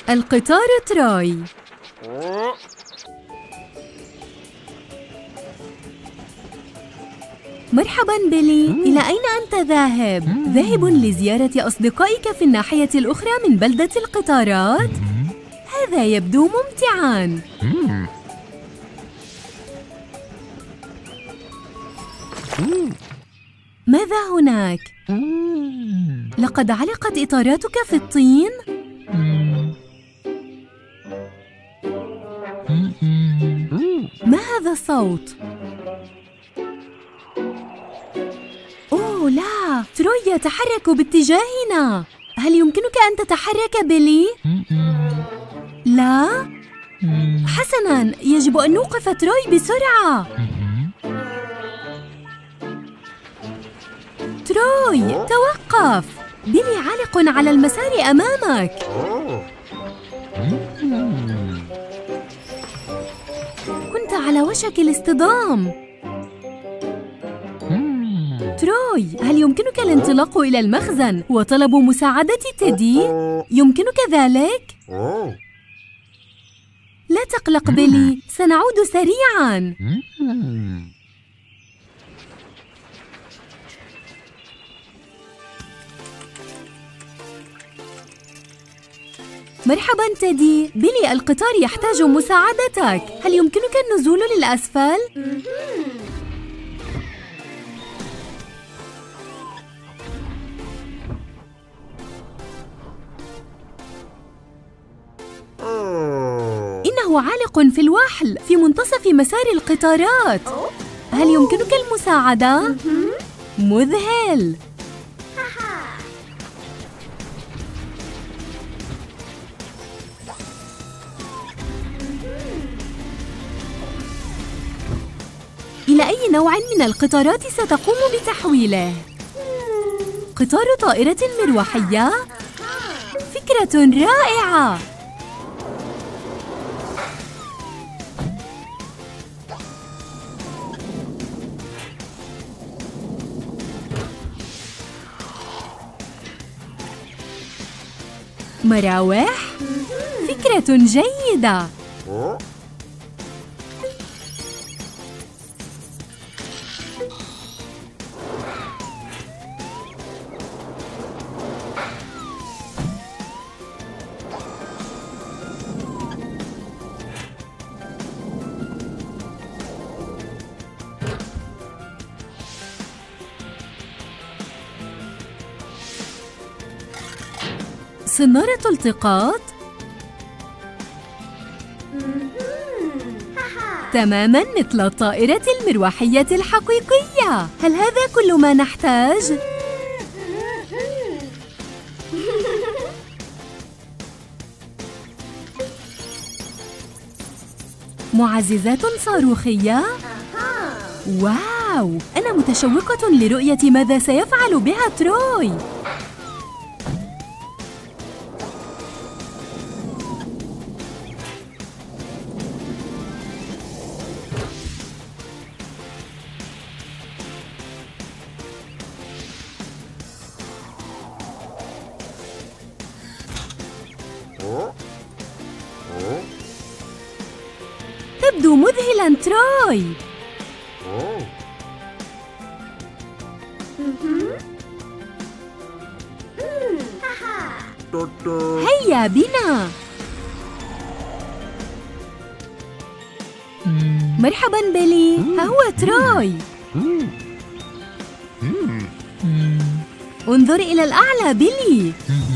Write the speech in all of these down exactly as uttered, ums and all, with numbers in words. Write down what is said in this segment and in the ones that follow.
القطار تروي. مرحباً بيلي، إلى أين أنت ذاهب؟ ذاهب لزيارة أصدقائك في الناحية الأخرى من بلدة القطارات؟ هذا يبدو ممتعاً. ماذا هناك؟ لقد علقت إطاراتك في الطين؟ ما هذا الصوت؟ أوه لا، تروي يتحرك باتجاهنا. هل يمكنك أن تتحرك بيلي؟ لا؟ حسناً، يجب أن نوقف تروي بسرعة. تروي، توقف. بيلي عالق على المسار أمامك. كنت على وشك الاصطدام. تروي، هل يمكنك الانطلاق إلى المخزن وطلب مساعدة تيدي؟ يمكنك ذلك؟ لا تقلق بيلي، سنعود سريعاً. مرحباً تيدي، بيلي القطار يحتاج مساعدتك. هل يمكنك النزول للأسفل؟ إنه عالق في الوحل في منتصف مسار القطارات. هل يمكنك المساعدة؟ مذهل. إلى أي نوع من القطارات ستقوم بتحويله؟ قطار طائرة مروحية؟ فكرة رائعة! مراوح؟ فكرة جيدة! صنارة التقاط؟ تماماً مثل الطائرة المروحية الحقيقية. هل هذا كل ما نحتاج؟ معززات صاروخية؟ واو! أنا متشوقة لرؤية ماذا سيفعل بها تروي. تبدو مذهلاً تروي. هيا بنا. مرحباً بيلي، ها هو تروي. انظر إلى الأعلى بيلي.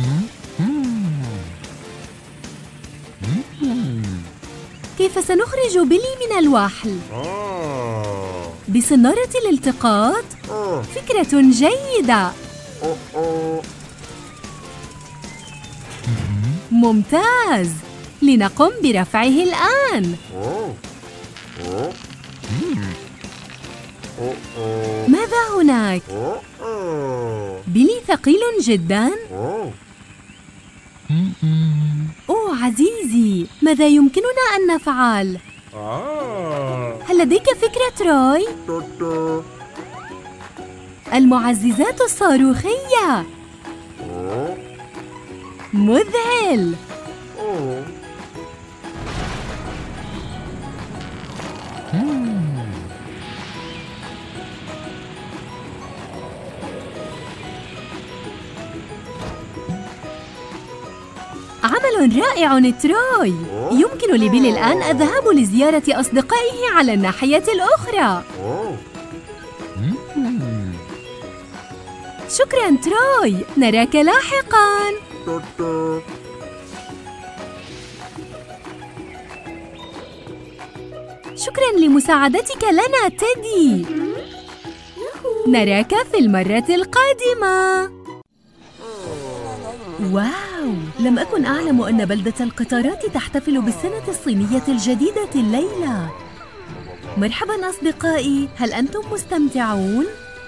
كيف سنخرج بيلي من الوحل؟ بصنارة الالتقاط؟ فكرة جيدة. ممتاز، لنقم برفعه الآن. ماذا هناك؟ بيلي ثقيل جداً. أوه عزيزي، ماذا يمكننا أن نفعل؟ هل لديك فكرة تروي؟ المعززات الصاروخية. مذهل. عمل رائع تروي. يمكن لبيل الآن الذهاب لزيارة أصدقائه على الناحية الأخرى. شكراً تروي، نراك لاحقاً. شكراً لمساعدتك لنا تيدي. نراك في المرة القادمة. واو! لم أكن أعلم أن بلدة القطارات تحتفل بالسنة الصينية الجديدة الليلة. مرحباً أصدقائي، هل أنتم مستمتعون؟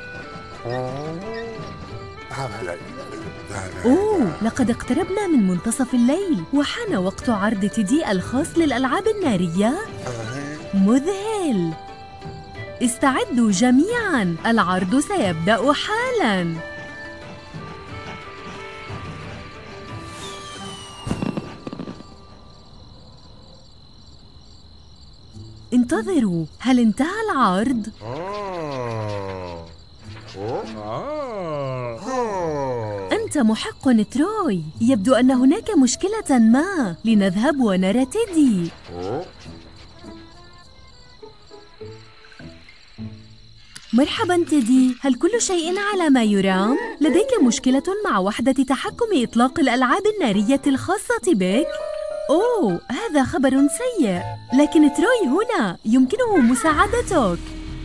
أوه، لقد اقتربنا من منتصف الليل وحان وقت عرض تيدي الخاص للألعاب النارية. مذهل! استعدوا جميعاً، العرض سيبدأ حالاً. انتظروا، هل انتهى العرض؟ أنت محق تروي، يبدو أن هناك مشكلة ما، لنذهب ونرى تيدي. مرحباً تيدي، هل كل شيء على ما يرام؟ لديك مشكلة مع وحدة تحكم إطلاق الألعاب النارية الخاصة بك؟ أوه، هذا خبر سيء، لكن تروي هنا، يمكنه مساعدتك.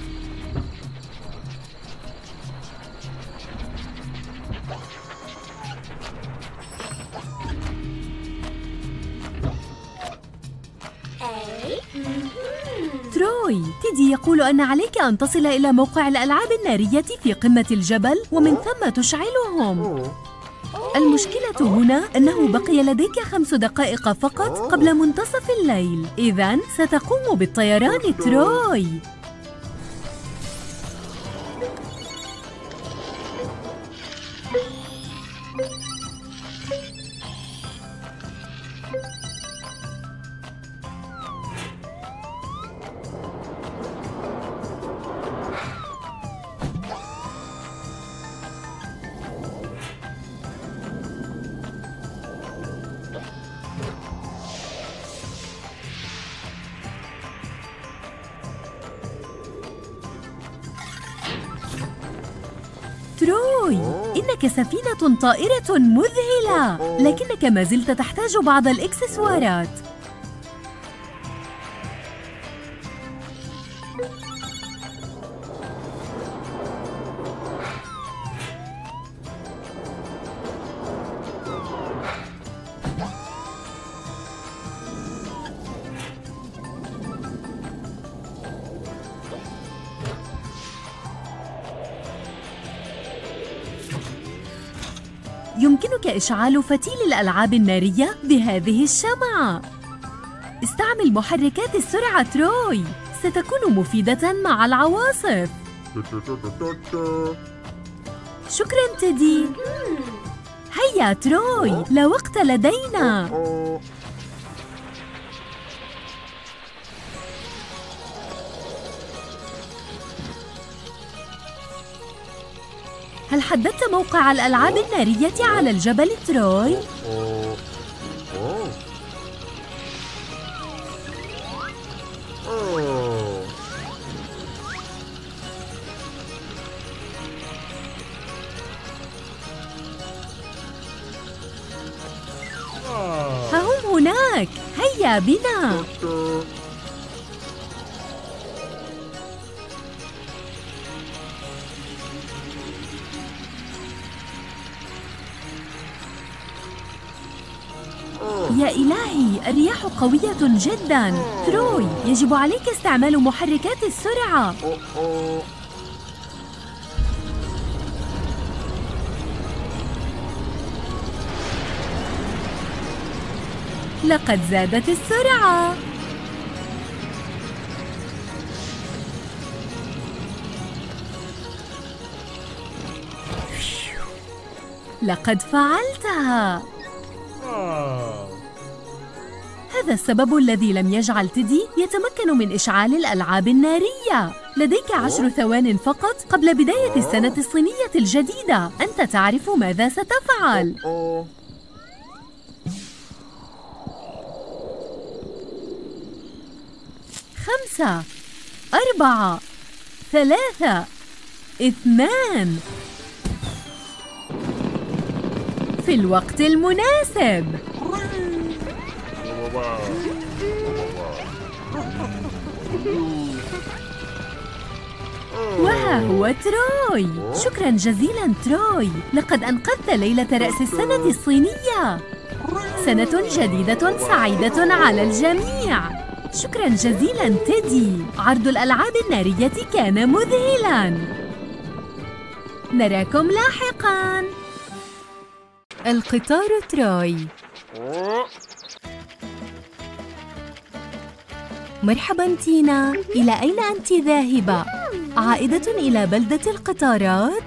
تروي، تيدي يقول أن عليك أن تصل إلى موقع الألعاب النارية في قمة الجبل ومن ثم تشعلهم. المشكلة هنا أنه بقي لديك خمس دقائق فقط قبل منتصف الليل، إذن ستقوم بالطيران تروي. تروي، إنك سفينة طائرة مذهلة، لكنك ما زلت تحتاج بعض الإكسسوارات. يمكنك إشعال فتيل الألعاب النارية بهذه الشمعة. استعمل محركات السرعة تروي، ستكون مفيدة مع العواصف. شكراً تيدي. هيا تروي، لا وقت لدينا. هل حددت موقع الألعاب النارية على الجبل تروي؟ ها هم هناك، هيا بنا. يا إلهي، الرياح قوية جداً. تروي، يجب عليك استعمال محركات السرعة. لقد زادت السرعة. لقد فعلتها. هذا السبب الذي لم يجعل تيدي يتمكن من إشعال الألعاب النارية. لديك عشر ثوان فقط قبل بداية السنة الصينية الجديدة. أنت تعرف ماذا ستفعل. خمسة، أربعة، ثلاثة، اثنان. في الوقت المناسب. وها هو تروي. شكراً جزيلاً تروي، لقد أنقذت ليلة رأس السنة الصينية. سنة جديدة سعيدة على الجميع. شكراً جزيلاً تيدي، عرض الألعاب النارية كان مذهلاً. نراكم لاحقاً. القطار تروي. مرحباً تينا، إلى أين أنت ذاهبة؟ عائدة إلى بلدة القطارات؟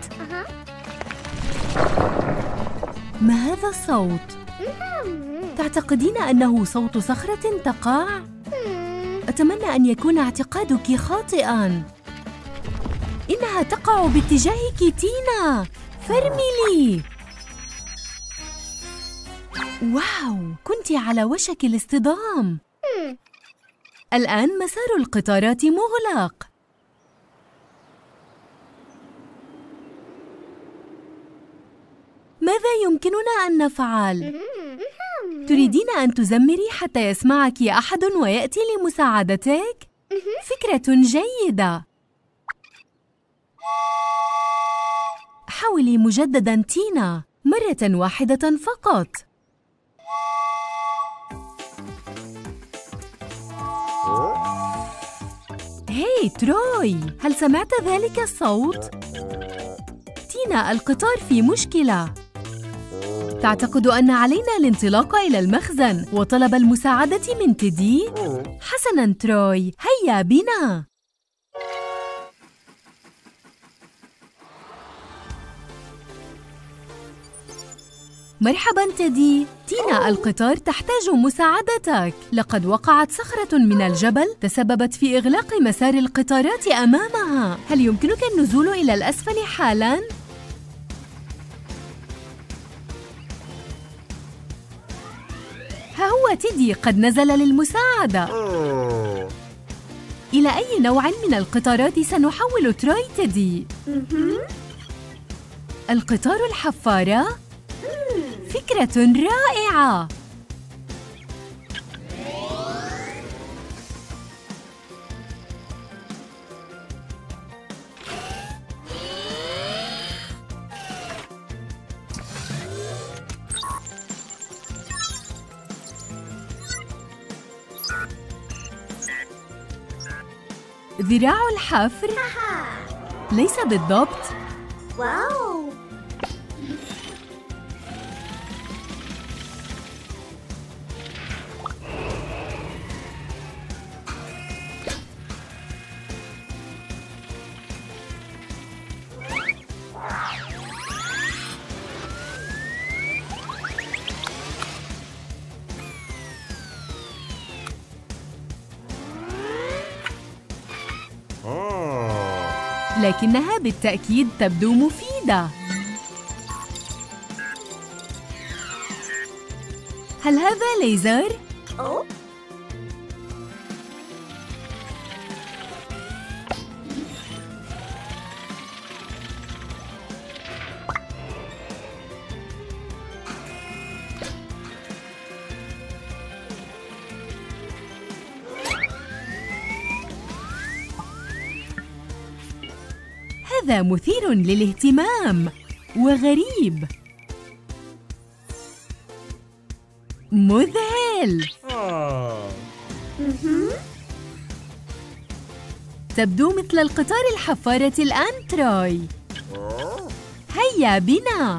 ما هذا الصوت؟ تعتقدين أنه صوت صخرة تقع؟ أتمنى أن يكون اعتقادك خاطئاً. إنها تقع باتجاهك تينا، فرملي. واو، كنت على وشك الاصطدام. الآن مسار القطارات مغلق. ماذا يمكننا أن نفعل؟ تريدين أن تزمري حتى يسمعك أحد ويأتي لمساعدتك؟ فكرة جيدة. حاولي مجدداً تينا، مرة واحدة فقط. هاي تروي، هل سمعت ذلك الصوت؟ تينا، القطار في مشكلة. تعتقد أن علينا الانطلاق إلى المخزن وطلب المساعدة من تيدي؟ حسناً تروي، هيا بنا. مرحباً تيدي. تينا، القطار تحتاج مساعدتك. لقد وقعت صخرة من الجبل تسببت في إغلاق مسار القطارات أمامها. هل يمكنك النزول إلى الأسفل حالاً؟ ها هو تيدي قد نزل للمساعدة. إلى أي نوع من القطارات سنحول تروي تيدي؟ القطار الحفارة؟ فكرة رائعة. ذراع الحفر؟ ليس بالضبط. واو. لكنها بالتأكيد تبدو مفيدة. هل هذا ليزر؟ أوه. هذا مثير للاهتمام وغريب. مذهل. تبدو مثل القطار الحفارة الآن تروي. هيا بنا.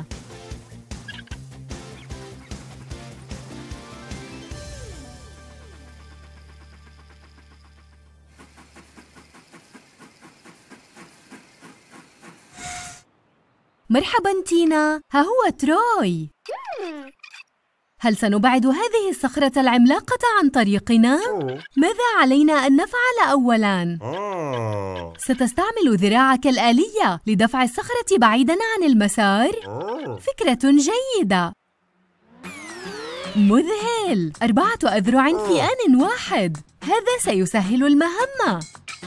مرحباً تينا، ها هو تروي. هل سنبعد هذه الصخرة العملاقة عن طريقنا؟ ماذا علينا أن نفعل أولاً؟ ستستعمل ذراعك الآلية لدفع الصخرة بعيداً عن المسار؟ فكرة جيدة. مذهل! أربعة أذرع في آن واحد. هذا سيسهل المهمة.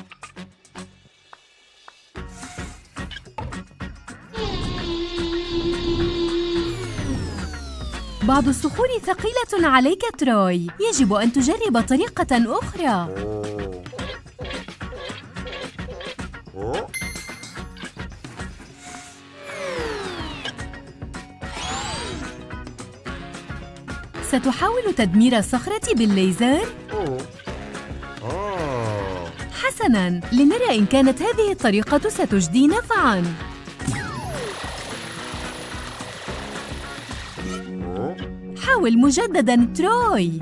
بعض الصخور ثقيلة عليك تروي. يجب أن تجرب طريقة أخرى. ستحاول تدمير الصخرة بالليزر؟ حسناً، لنرى إن كانت هذه الطريقة ستجدي نفعاً. حاول مجدداً تروي.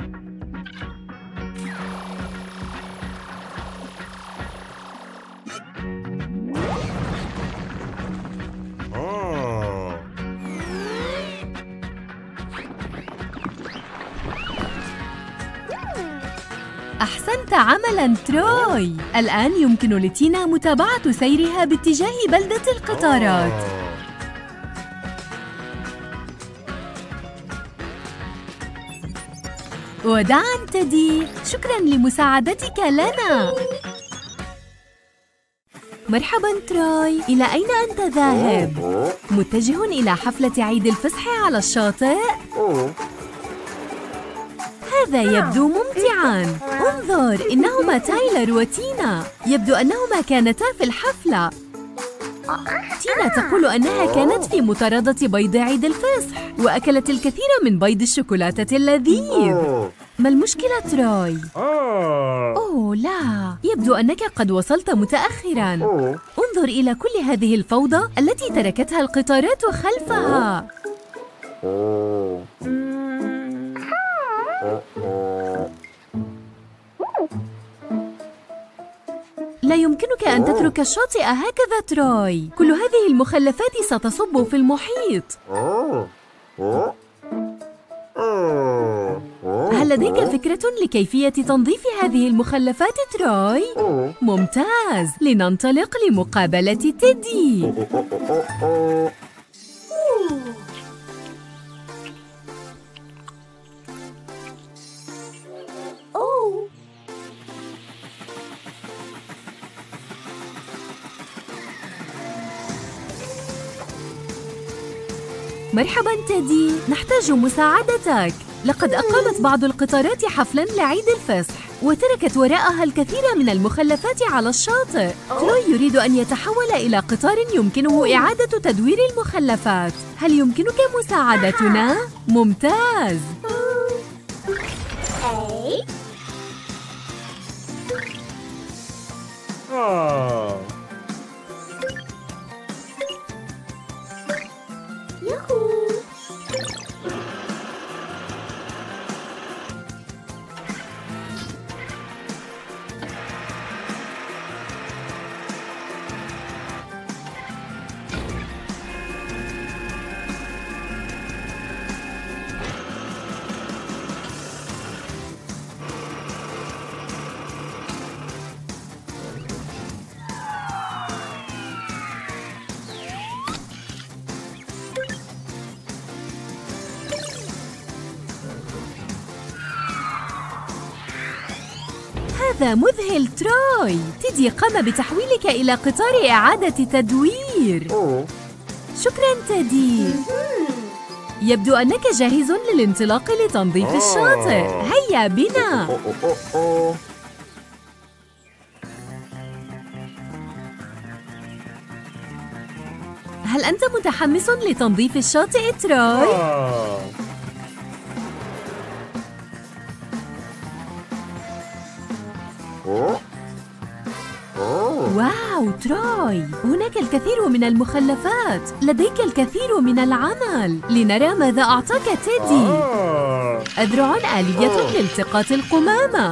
أحسنت عملاً تروي. الآن يمكن لتينا متابعة سيرها باتجاه بلدة القطارات. وداعاً تيدي، شكراً لمساعدتك لنا. مرحباً تروي، إلى أين أنت ذاهب؟ متجه إلى حفلة عيد الفصح على الشاطئ؟ هذا يبدو ممتعاً. انظر، إنهما تايلر وتينا. يبدو أنهما كانتا في الحفلة. تينا تقول أنها كانت في مطاردة بيض عيد الفصح وأكلت الكثير من بيض الشوكولاتة اللذيذ. ما المشكلة تروي؟ أوه لا، يبدو أنك قد وصلت متأخراً. انظر إلى كل هذه الفوضى التي تركتها القطارات خلفها. لا يمكنك أن تترك الشاطئ هكذا تروي. كل هذه المخلفات ستصب في المحيط. هل لديك فكرة لكيفية تنظيف هذه المخلفات تروي؟ ممتاز، لننطلق لمقابلة تيدي. مرحباً تيدي، نحتاج مساعدتك. لقد أقامت بعض القطارات حفلاً لعيد الفصح وتركت وراءها الكثير من المخلفات على الشاطئ. تروي يريد أن يتحول إلى قطار يمكنه إعادة تدوير المخلفات. هل يمكنك مساعدتنا؟ ممتاز. هذا مذهل تروي. تيدي قام بتحويلك إلى قطار إعادة تدوير. شكراً تيدي. يبدو أنك جاهز للانطلاق لتنظيف الشاطئ. هيا بنا. هل أنت متحمس لتنظيف الشاطئ تروي؟ واو تروي، هناك الكثير من المخلفات. لديك الكثير من العمل. لنرى ماذا أعطاك تيدي. أذرع آلية لالتقاط القمامة.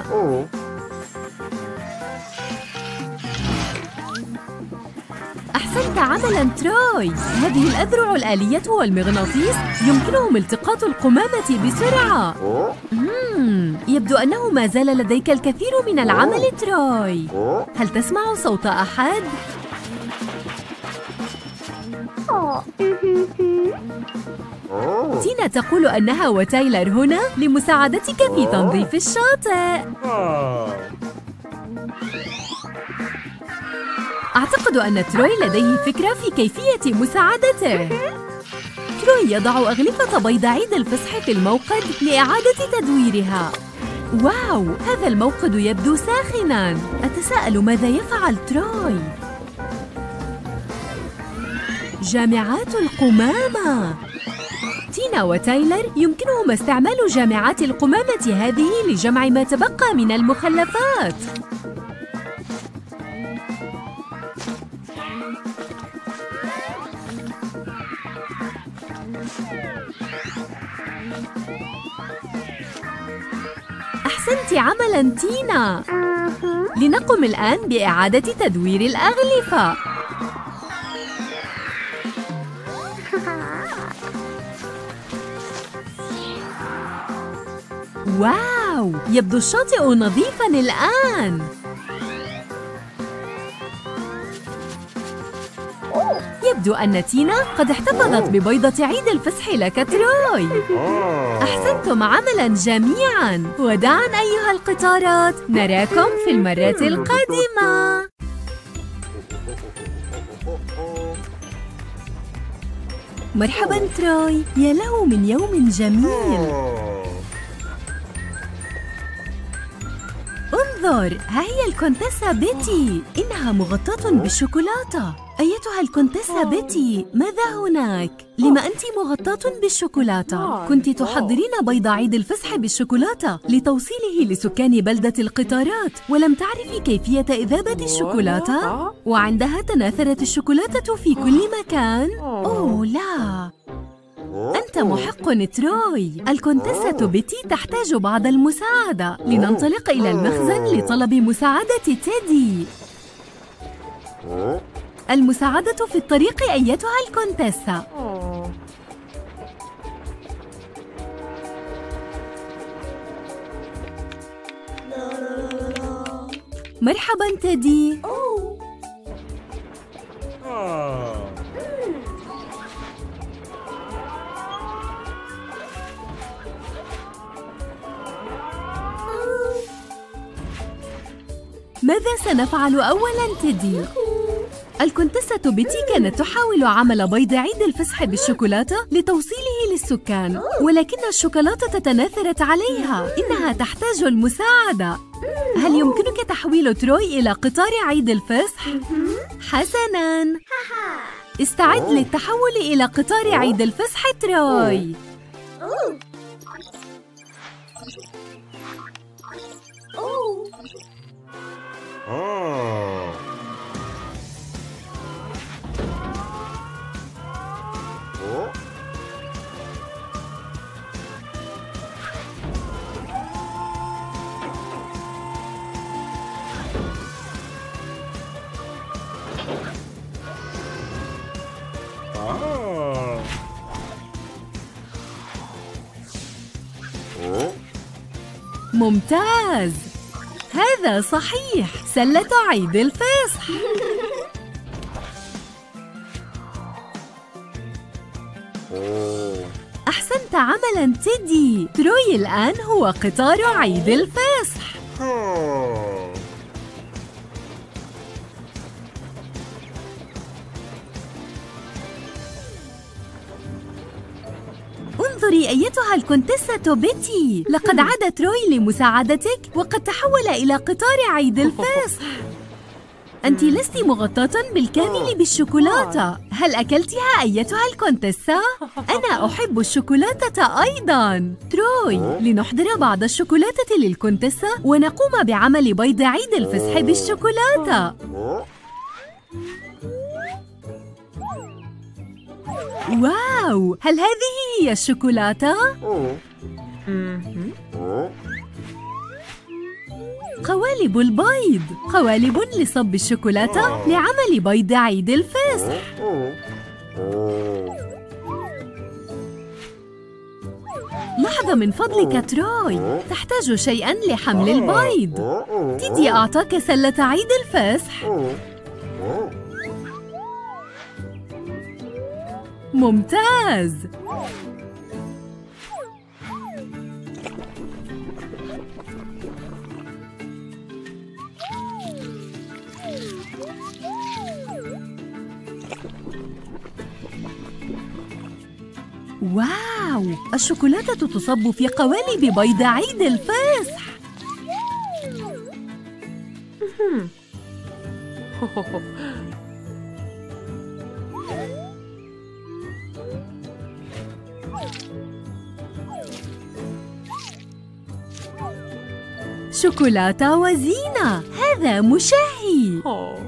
أحسنت عملاً تروي. هذه الأذرع الآلية والمغناطيس يمكنهم التقاط القمامة بسرعة. مم. يبدو أنه ما زال لديك الكثير من العمل تروي. هل تسمع صوت أحد؟ تينا تقول أنها وتايلر هنا لمساعدتك في تنظيف الشاطئ. أعتقد أن تروي لديه فكرة في كيفية مساعدته. تروي يضع أغلفة بيض عيد الفصح في الموقد لإعادة تدويرها. واو، هذا الموقد يبدو ساخناً. أتساءل ماذا يفعل تروي؟ جامعات القمامة. تينا وتايلر يمكنهما استعمال جامعات القمامة هذه لجمع ما تبقى من المخلفات. أحسنت عملاً تينا. لنقم الآن بإعادة تدوير الأغلفة. واو، يبدو الشاطئ نظيفاً الآن. يبدو أن تينا قد احتفظت ببيضة عيد الفصح لك تروي. أحسنتم عملاً جميعاً. وداعاً أيها القطارات، نراكم في المرة القادمة. مرحباً تروي، يا له من يوم جميل. انظر، ها هي الكونتيسا بيتي. إنها مغطاة بالشوكولاتة. أيتها الكونتيسا بيتي، ماذا هناك؟ لما أنت مغطاة بالشوكولاتة؟ كنت تحضرين بيض عيد الفصح بالشوكولاتة لتوصيله لسكان بلدة القطارات، ولم تعرفي كيفية إذابة الشوكولاتة؟ وعندها تناثرت الشوكولاتة في كل مكان؟ أوه لا، أنت محق تروي. الكونتيسة بيتي تحتاج بعض المساعدة. لننطلق إلى المخزن لطلب مساعدة تيدي. المساعدة في الطريق أيتها الكونتيسة. مرحباً تيدي. ماذا سنفعل أولاً تيدي؟ الكونتيسة بيتي كانت تحاول عمل بيض عيد الفصح بالشوكولاتة لتوصيله للسكان، ولكن الشوكولاتة تتناثرت عليها. إنها تحتاج المساعدة. هل يمكنك تحويل تروي إلى قطار عيد الفصح؟ حسناً، استعد للتحول إلى قطار عيد الفصح تروي. ممتاز، هذا صحيح، سلة عيد الفصح. أحسنت عملاً تيدي. تروي الآن هو قطار عيد الفصح. انظري أيتها الكونتيسة بيتي، لقد عاد تروي لمساعدتك وقد تحول إلى قطار عيد الفصح. أنت لست مغطاة بالكامل بالشوكولاتة. هل أكلتها أيتها الكونتيسة؟ أنا أحب الشوكولاتة أيضاً. تروي، لنحضر بعض الشوكولاتة للكونتيسة ونقوم بعمل بيض عيد الفصح بالشوكولاتة. واو، هل هذه هي الشوكولاتة؟ قوالب البيض، قوالب لصب الشوكولاتة لعمل بيض عيد الفصح. لحظة من فضلك تروي، تحتاج شيئاً لحمل البيض. تيدي أعطاك سلة عيد الفصح. ممتاز. واو! الشوكولاتة تصب في قوالب بيض عيد الفصح. شوكولاتة وزينة، هذا مشهي.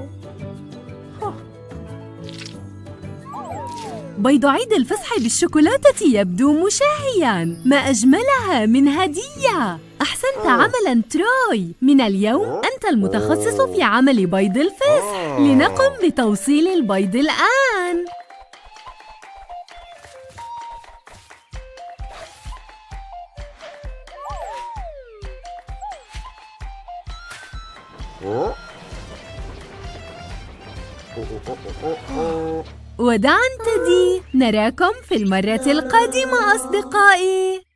بيض عيد الفصح بالشوكولاتة يبدو مشهياً، ما أجملها من هدية. أحسنت عملاً تروي، من اليوم أنت المتخصص في عمل بيض الفصح. لنقم بتوصيل البيض الآن. وداعاً تيدي، نراكم في المرة القادمة أصدقائي.